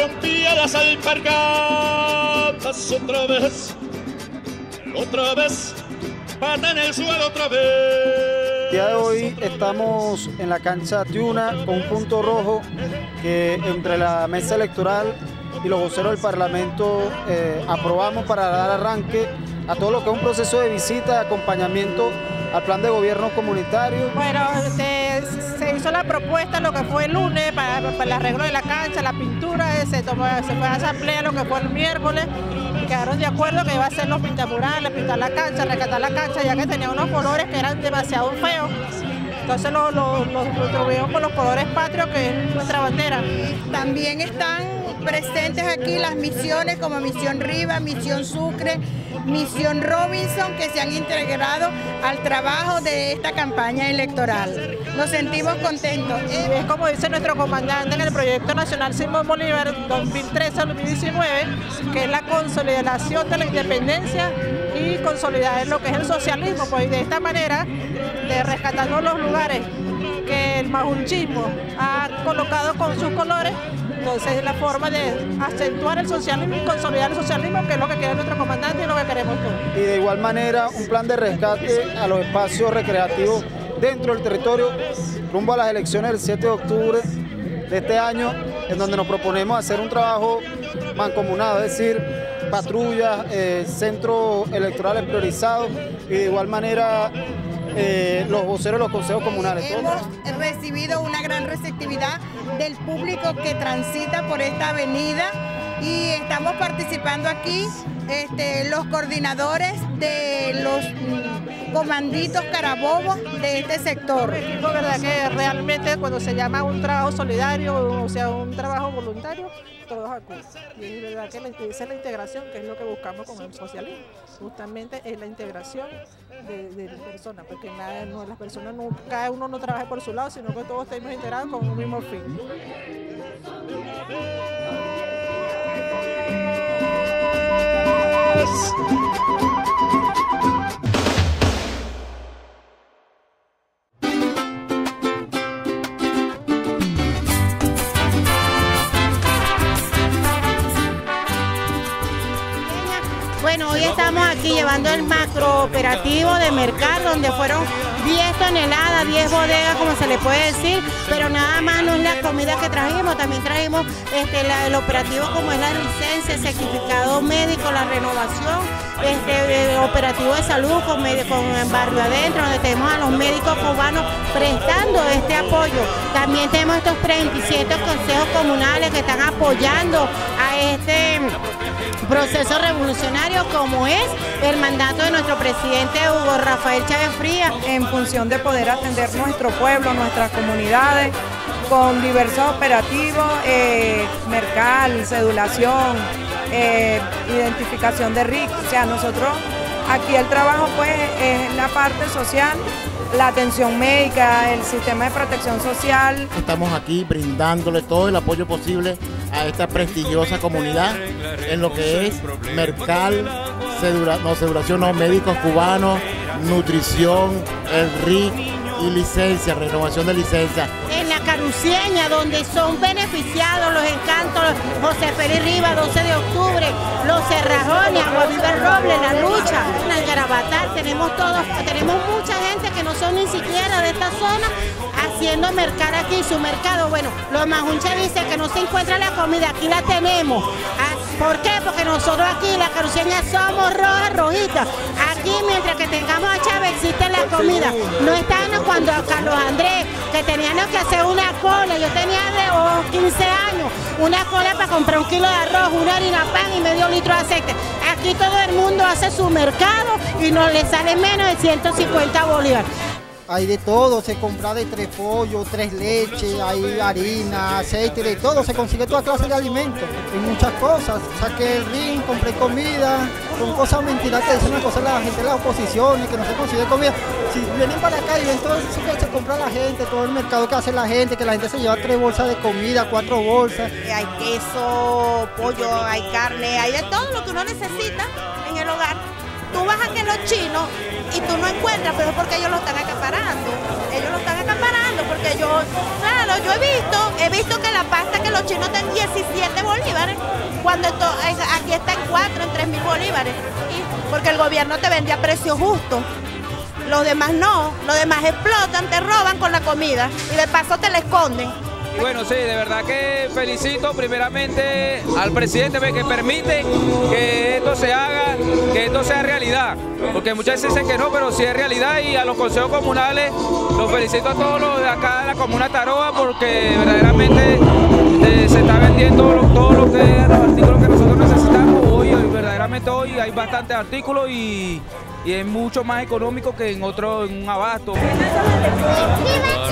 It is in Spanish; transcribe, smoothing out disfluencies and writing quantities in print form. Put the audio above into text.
rompía las alpargatas otra vez, pata en el suelo otra vez. El día de hoy estamos en la cancha Tiuna con un punto rojo que entre la mesa electoral y los voceros del Parlamento aprobamos para dar arranque a todo lo que es un proceso de visita, de acompañamiento al plan de gobierno comunitario. Bueno, se hizo la propuesta lo que fue el lunes para el arreglo de la cancha, la pintura, se fue a asamblea lo que fue el miércoles y quedaron de acuerdo que iba a hacer los pintamurales, pintar la cancha, rescatar la cancha, ya que tenía unos colores que eran demasiado feos. Entonces lo tuvimos con los colores patrios, que es nuestra bandera. También están presentes aquí las misiones como Misión Riva, Misión Sucre, Misión Robinson, que se han integrado al trabajo de esta campaña electoral. Nos sentimos contentos. Es como dice nuestro comandante en el Proyecto Nacional Simón Bolívar 2013-2019, que es la consolidación de la independencia y consolidar lo que es el socialismo, pues de esta manera, de rescatando los lugares que el majunchismo ha colocado con sus colores. Entonces es la forma de acentuar el socialismo y consolidar el socialismo, que es lo que quiere nuestro comandante y lo que queremos todos. Y de igual manera un plan de rescate a los espacios recreativos dentro del territorio rumbo a las elecciones del 7 de octubre de este año, en donde nos proponemos hacer un trabajo mancomunado, es decir, patrullas, centros electorales priorizados y de igual manera los voceros de los consejos comunales. Hemos recibido una gran receptividad del público que transita por esta avenida y estamos participando aquí los coordinadores de los comanditos Carabobo de este sector. Es verdad que realmente cuando se llama un trabajo solidario, o sea, un trabajo voluntario, todos acuden. Y es verdad que esa es la integración, que es lo que buscamos con el socialismo. Justamente es la integración de personas, porque las personas cada uno no trabaja por su lado, sino que todos estamos integrados con un mismo fin. Bueno, hoy estamos aquí llevando el macro operativo de Mercar, donde fueron 10 toneladas, 10 bodegas, como se le puede decir, pero nada más no es la comida que trajimos, también trajimos el operativo como es la licencia, el certificado médico, la renovación, el operativo de salud con Barrio Adentro, donde tenemos a los médicos cubanos prestando este apoyo. También tenemos estos 37 consejos comunales que están apoyando a este proceso revolucionario, como es el mandato de nuestro presidente Hugo Rafael Chávez Frías, en función de poder atender nuestro pueblo, nuestras comunidades, con diversos operativos, mercal, cedulación, identificación de RIC. O sea, nosotros aquí el trabajo pues es la parte social, la atención médica, el sistema de protección social. Estamos aquí brindándole todo el apoyo posible a esta prestigiosa comunidad en lo que es mercal, médicos cubanos, nutrición, el RIC y licencia, renovación de licencia. En la Carucieña, donde son beneficiados los encantos, José Félix Rivas, 12 de octubre, los Cerrajones, Aguaviva Roble, La Lucha, en el Garabatal, tenemos mucha gente que no son ni siquiera de esta zona haciendo mercar aquí, su mercado. Bueno, los majunches dicen que no se encuentra la comida, aquí la tenemos. ¿Por qué? Porque nosotros aquí en la Carucieña somos rojas, rojitas. Aquí mientras que tengamos a Chávez existe la comida. No están cuando a Carlos Andrés, que teníamos que hacer una cola, yo tenía de 15 años, una cola para comprar 1 kilo de arroz, una harina pan y medio litro de aceite. Aquí todo el mundo hace su mercado y no le sale menos de 150 bolívares. Hay de todo, se compra de 3 pollos, 3 leches, hay harina, aceite, de todo, se consigue toda clase de alimentos, y muchas cosas. Saqué el ring, compré comida, son cosas mentiras que dicen una cosa la gente de las oposiciones, que no se consigue comida. Si vienen para acá y ven todo eso que se compra la gente, todo el mercado que hace la gente, que la gente se lleva 3 bolsas de comida, 4 bolsas. Hay queso, pollo, hay carne, hay de todo lo que uno necesita en el hogar. Tú vas a que los chinos y tú no encuentras, pero es porque ellos lo están acaparando. Ellos lo están acaparando porque ellos, claro, yo he visto que la pasta que los chinos den 17 bolívares, cuando aquí está en 4, en 3.000 bolívares, porque el gobierno te vende a precio justo. Los demás no, los demás explotan, te roban con la comida y de paso te la esconden. Y bueno, sí, de verdad que felicito primeramente al presidente que permite que esto se haga, que esto sea realidad, porque muchas veces dicen que no, pero sí es realidad, y a los consejos comunales los felicito a todos los de acá de la comuna Taroa, porque verdaderamente se está vendiendo todo lo que es los artículos que nosotros necesitamos hoy, verdaderamente hoy hay bastantes artículos y es mucho más económico que en un abasto.